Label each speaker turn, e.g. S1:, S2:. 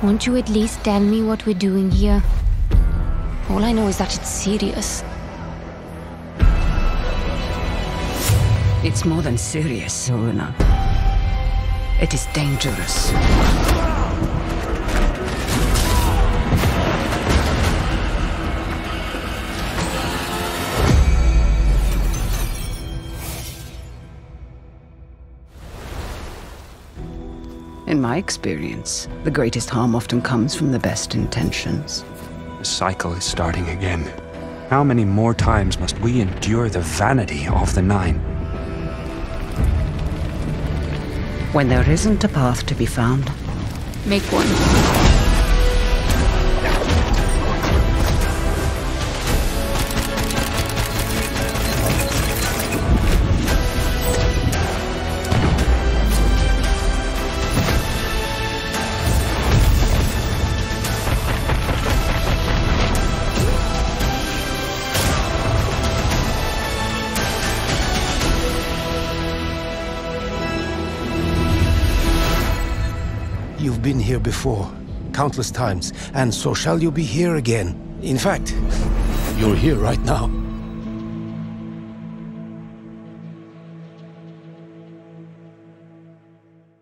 S1: Won't you at least tell me what we're doing here? All I know is that it's serious.
S2: It's more than serious, Haroona. It is dangerous. In my experience, the greatest harm often comes from the best intentions.
S3: The cycle is starting again. How many more times must we endure the vanity of the Nine?
S2: When there isn't a path to be found,
S1: Make one.
S4: You've been here before, countless times, and so shall you be here again. In fact, you're here right now.